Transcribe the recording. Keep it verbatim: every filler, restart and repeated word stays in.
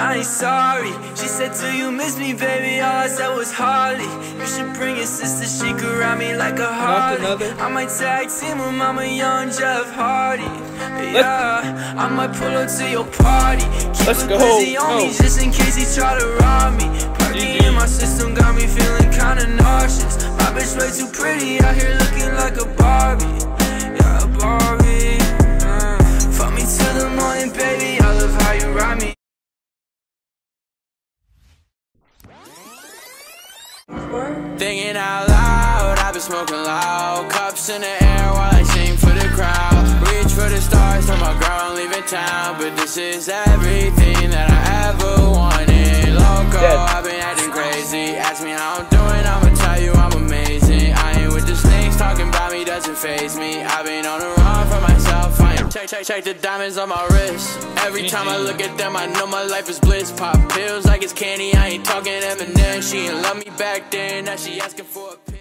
I ain't sorry. She said, do you miss me, baby? All I said was hardly. You should bring your sister, she could ride me like a Harley. I might tag team with Mama Young, Jeff Hardy. Yeah, I might pull up to your party. Keep Let's a go. busy on me just in case he try to rob me. Perky in my system got me feeling kinda nauseous. My bitch way too pretty out here looking like a Barbie. Yeah, a Barbie. uh, Fuck me till the morning, baby. I love how you ride me. Thinking out loud, I've been smoking loud. Cups in the air while I sing for the crowd. Reach for the stars, tell my girl I'm leaving town. But this is everything that I ever wanted. Loco, I've been acting crazy. Ask me how I'm doing, I'ma tell you I'm amazing. I ain't with the snakes, talking about me doesn't faze me. I've been on the run for myself. I ain't check, check, check the diamonds on my wrist. Every time I look at them, I know my life is bliss. Pop pills like it's candy, I ain't talking Eminem. She ain't love me back then, now she asking for a